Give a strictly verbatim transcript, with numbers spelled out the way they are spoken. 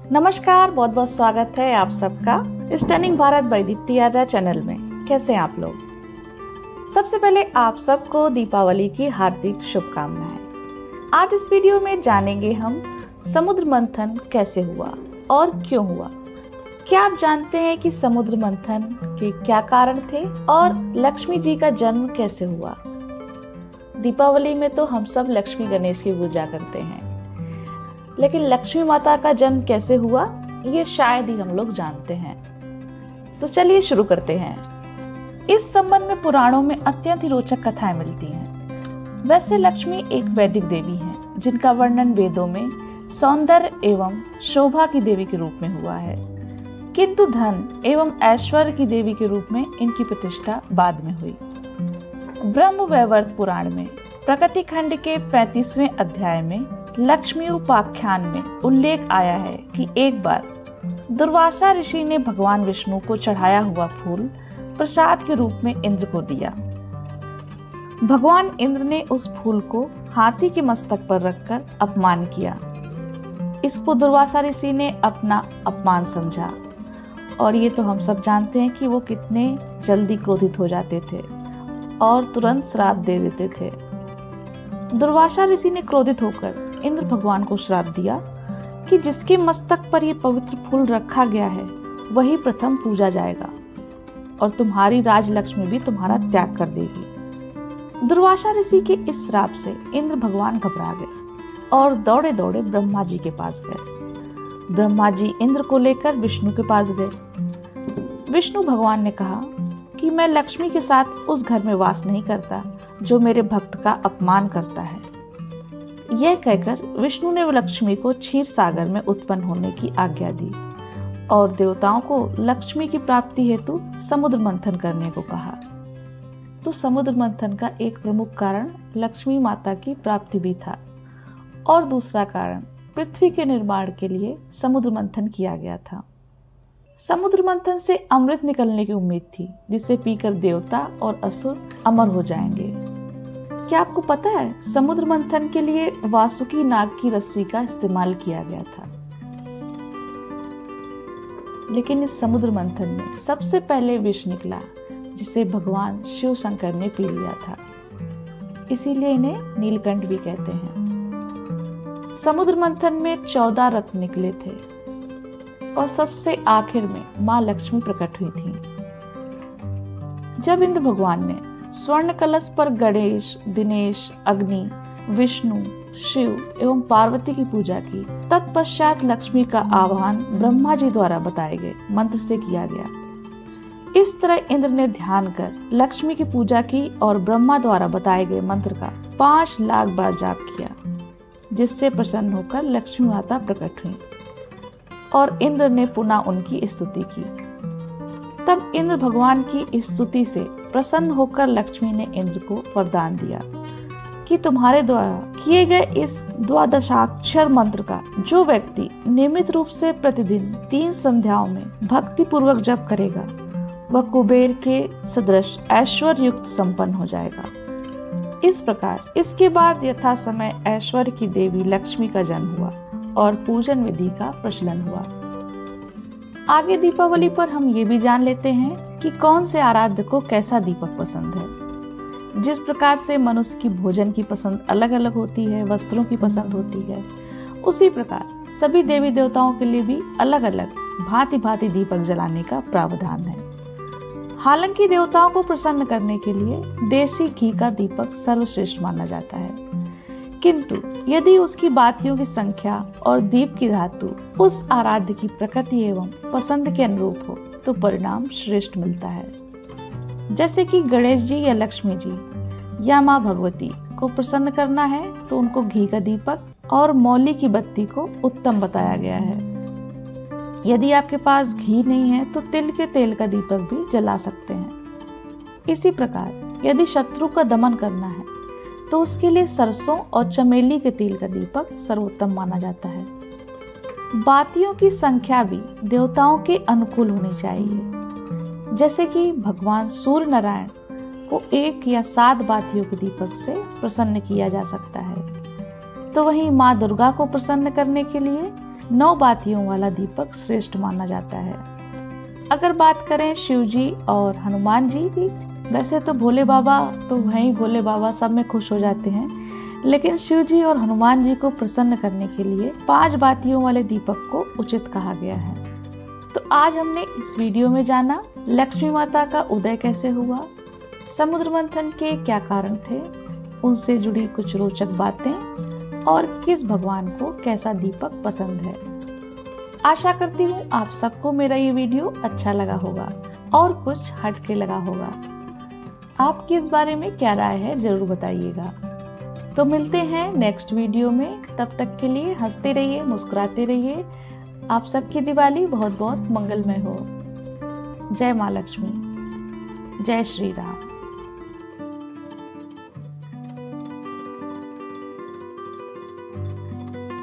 नमस्कार, बहुत बहुत स्वागत है आप सबका stunning Bharat by Deepti Arya channel में। कैसे हैं आप लोग? सबसे पहले आप सबको दीपावली की हार्दिक शुभकामनाएं। आज इस वीडियो में जानेंगे हम समुद्र मंथन कैसे हुआ और क्यों हुआ। क्या आप जानते हैं कि समुद्र मंथन के क्या कारण थे और लक्ष्मी जी का जन्म कैसे हुआ? दीपावली में तो हम सब लक्ष्मी गणेश की पूजा करते हैं, लेकिन लक्ष्मी माता का जन्म कैसे हुआ ये शायद ही हम लोग जानते हैं। तो चलिए शुरू करते हैं। इस संबंध में पुराणों में अत्यंत ही रोचक कथाएं मिलती हैं। वैसे लक्ष्मी एक वैदिक देवी हैं, जिनका वर्णन वेदों में सौंदर्य एवं शोभा की देवी के रूप में हुआ है, किंतु धन एवं ऐश्वर्य की देवी के रूप में इनकी प्रतिष्ठा बाद में हुई। ब्रह्म वैवर्त पुराण में प्रकृति खंड के पैंतीसवें अध्याय में लक्ष्मी उपाख्यान में उल्लेख आया है कि एक बार दुर्वासा ऋषि ने भगवान विष्णु को चढ़ाया हुआ फूल प्रसाद के रूप में इंद्र को दिया। भगवान इंद्र ने उस फूल को हाथी के मस्तक पर रखकर अपमान किया। इसको दुर्वासा ऋषि ने अपना अपमान समझा, और ये तो हम सब जानते हैं कि वो कितने जल्दी क्रोधित हो जाते थे और तुरंत श्राप दे देते थे। दुर्वासा ऋषि ने क्रोधित होकर इंद्र भगवान को श्राप दिया कि जिसके मस्तक पर ये पवित्र फूल रखा गया है वही प्रथम पूजा जाएगा और तुम्हारी राजलक्ष्मी भी तुम्हारा त्याग कर देगी। दुर्वासा ऋषि के इस श्राप से इंद्र भगवान घबरा गए और दौड़े दौड़े ब्रह्मा जी के पास गए। ब्रह्मा जी इंद्र को लेकर विष्णु के पास गए। विष्णु भगवान ने कहा कि मैं लक्ष्मी के साथ उस घर में वास नहीं करता जो मेरे भक्त का अपमान करता है। यह कहकर विष्णु ने लक्ष्मी को क्षीर सागर में उत्पन्न होने की आज्ञा दी और देवताओं को लक्ष्मी की प्राप्ति हेतु समुद्र मंथन करने को कहा। तो समुद्र मंथन का एक प्रमुख कारण लक्ष्मी माता की प्राप्ति भी था, और दूसरा कारण पृथ्वी के निर्माण के लिए समुद्र मंथन किया गया था। समुद्र मंथन से अमृत निकलने की उम्मीद थी, जिसे पीकर देवता और असुर अमर हो जाएंगे। क्या आपको पता है समुद्र मंथन के लिए वासुकी नाग की रस्सी का इस्तेमाल किया गया था? लेकिन इस समुद्र मंथन में सबसे पहले विष निकला, जिसे भगवान शिव शंकर ने पी लिया था। इसीलिए इन्हें नीलकंठ भी कहते हैं। समुद्र मंथन में चौदह रत्न निकले थे और सबसे आखिर में मां लक्ष्मी प्रकट हुई थी। जब इंद्र भगवान ने स्वर्ण कलश पर गणेश, दिनेश, अग्नि, विष्णु, शिव एवं पार्वती की पूजा की, तत्पश्चात लक्ष्मी का आह्वान ब्रह्मा जी द्वारा बताए गए मंत्र से किया गया। इस तरह इंद्र ने ध्यान कर लक्ष्मी की पूजा की और ब्रह्मा द्वारा बताए गए मंत्र का पांच लाख बार जाप किया, जिससे प्रसन्न होकर लक्ष्मी माता प्रकट हुई और इंद्र ने पुनः उनकी स्तुति की। तब इंद्र भगवान की स्तुति से प्रसन्न होकर लक्ष्मी ने इंद्र को वरदान दिया कि तुम्हारे द्वारा किए गए इस द्वादशाक्षर मंत्र का जो व्यक्ति नियमित रूप से प्रतिदिन तीन संध्याओं में भक्ति पूर्वक जप करेगा, वह कुबेर के सदृश ऐश्वर्य युक्त संपन्न हो जाएगा। इस प्रकार इसके बाद यथा समय ऐश्वर्य की देवी लक्ष्मी का जन्म हुआ और पूजन विधि का प्रचलन हुआ। आगे दीपावली पर हम ये भी जान लेते हैं कि कौन से आराध्य को कैसा दीपक पसंद है। जिस प्रकार से मनुष्य की भोजन की पसंद अलग अलग होती है, वस्त्रों की पसंद होती है, उसी प्रकार सभी देवी देवताओं के लिए भी अलग अलग भांति भांति दीपक जलाने का प्रावधान है। हालांकि देवताओं को प्रसन्न करने के लिए देसी घी का दीपक सर्वश्रेष्ठ माना जाता है, किंतु यदि उसकी बातियों की संख्या और दीप की धातु उस आराध्य की प्रकृति एवं पसंद के अनुरूप हो तो परिणाम श्रेष्ठ मिलता है। जैसे कि गणेश जी या लक्ष्मी जी या माँ भगवती को प्रसन्न करना है तो उनको घी का दीपक और मौली की बत्ती को उत्तम बताया गया है। यदि आपके पास घी नहीं है तो तिल के तेल का दीपक भी जला सकते हैं। इसी प्रकार यदि शत्रु का दमन करना है तो उसके लिए सरसों और चमेली के तेल का दीपक सर्वोत्तम माना जाता है। बातियों की संख्या भी देवताओं के अनुकूल होनी चाहिए। जैसे कि भगवान सूर्य नारायण को एक या सात बातियों के दीपक से प्रसन्न किया जा सकता है, तो वहीं माँ दुर्गा को प्रसन्न करने के लिए नौ बातियों वाला दीपक श्रेष्ठ माना जाता है। अगर बात करें शिव जी और हनुमान जी की, वैसे तो भोले बाबा तो वहीं भोले बाबा सब में खुश हो जाते हैं, लेकिन शिव जी और हनुमान जी को प्रसन्न करने के लिए पांच बातियों वाले दीपक को उचित कहा गया है। तो आज हमने इस वीडियो में जाना लक्ष्मी माता का उदय कैसे हुआ, समुद्र मंथन के क्या कारण थे, उनसे जुड़ी कुछ रोचक बातें और किस भगवान को कैसा दीपक पसंद है। आशा करती हूँ आप सबको मेरा ये वीडियो अच्छा लगा होगा और कुछ हटके लगा होगा। आपकी इस बारे में क्या राय है जरूर बताइएगा। तो मिलते हैं नेक्स्ट वीडियो में, तब तक के लिए हंसते रहिए, मुस्कुराते रहिए। आप सबकी दिवाली बहुत बहुत मंगलमय हो। जय माँ लक्ष्मी, जय श्री राम।